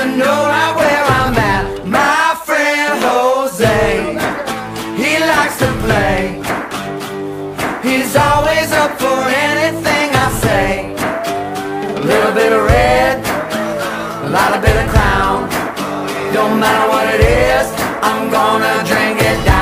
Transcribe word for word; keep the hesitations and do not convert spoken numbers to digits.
to know right where I'm at. My friend Jose, he likes to play. He's always up for anything I say. A little bit of red, a lot of bit of crown. Don't matter what it is, I'm gonna drink it down.